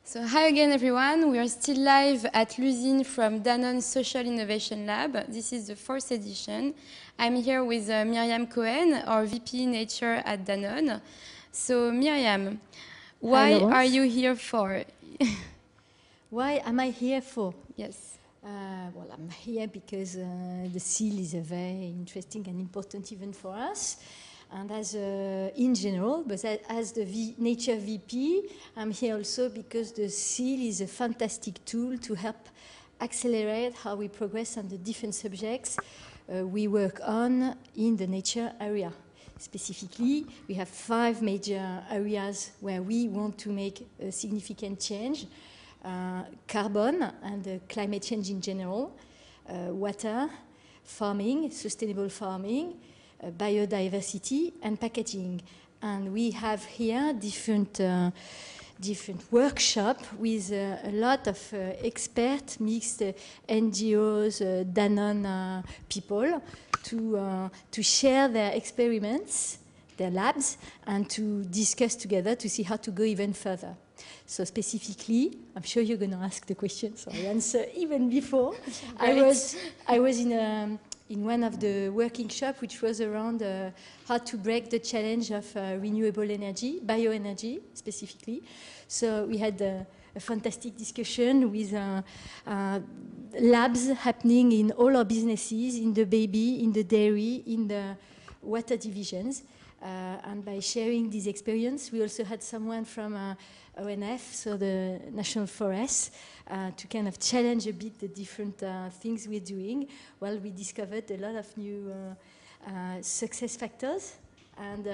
So hi again, everyone. We are still live at l'usine from Danone Social Innovation Lab. This is the 4th edition. I'm here with Myriam Cohen, our VP Nature at Danone. So Myriam, why are you here for? Why am I here for? Yes. Well, I'm here because the seal is a very interesting and important event for us. And as in general, but as the Nature VP, I'm here also because the seal is a fantastic tool to help accelerate how we progress on the different subjects we work on in the nature area. Specifically, we have 5 major areas where we want to make a significant change. Carbon and climate change in general, water, farming, sustainable farming, biodiversity, and packaging. And we have here different workshops with a lot of experts, mixed NGOs, Danone people, to share their experiments, their labs, and to discuss together to see how to go even further. So specifically, I'm sure you're going to ask the question, so I answer even before. I was in one of the working shop, which was around how to break the challenge of renewable energy, bioenergy specifically. So we had a fantastic discussion with labs happening in all our businesses, in the baby, in the dairy, in the water divisions. And by sharing this experience, we also had someone from ONF, so the National Forests, to kind of challenge a bit the different things we're doing. Well, we discovered a lot of new success factors and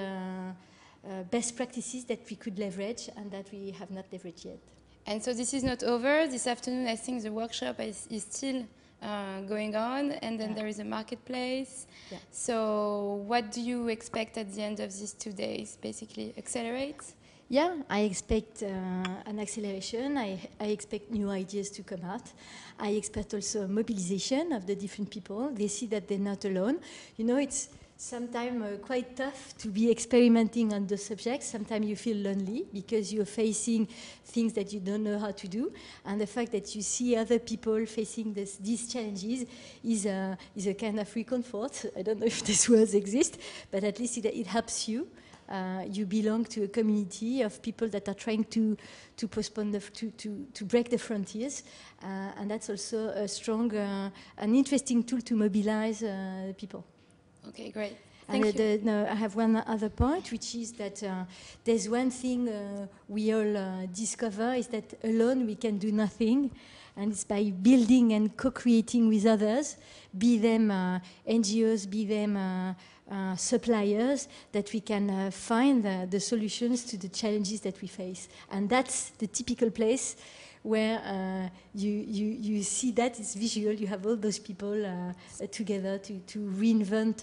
best practices that we could leverage and that we have not leveraged yet. And so this is not over. This afternoon, I think the workshop is still going on, and then there is a marketplace. Yeah. So what do you expect at the end of these 2 days? Basically, accelerate? Yeah, I expect an acceleration. I expect new ideas to come out. I expect also mobilization of the different people. They see that they're not alone. You know, it's sometimes quite tough to be experimenting on the subjects. Sometimes you feel lonely because you're facing things that you don't know how to do. And the fact that you see other people facing these challenges is a kind of reconfort. I don't know if these words exist, but at least it helps you. You belong to a community of people that are trying to postpone to break the frontiers, and that's also a strong, an interesting tool to mobilize people. Okay, great. Thank you. No, I have one other point, which is that there's one thing we all discover is that alone we can do nothing, and it's by building and co-creating with others, be them NGOs, be them suppliers, that we can find the solutions to the challenges that we face. And that's the typical place where you see that it's visual. You have all those people together to reinvent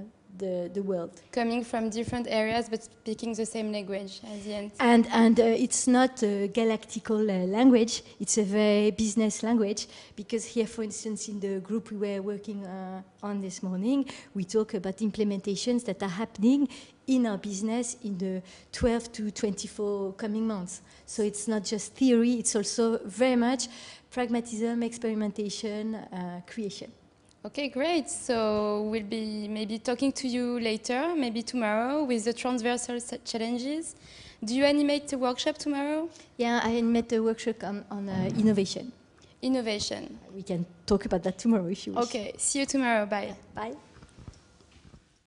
the world. Coming from different areas, but speaking the same language at the end. And it's not a galactical language, it's a very business language, because here, for instance, in the group we were working on this morning, we talk about implementations that are happening in our business in the 12 to 24 coming months. So it's not just theory, it's also very much pragmatism, experimentation, creation. Okay, great. So we'll be maybe talking to you later, maybe tomorrow, with the transversal challenges. Do you animate the workshop tomorrow? Yeah, I animate a workshop on innovation. Innovation. We can talk about that tomorrow if you wish. Okay, see you tomorrow. Bye. Bye.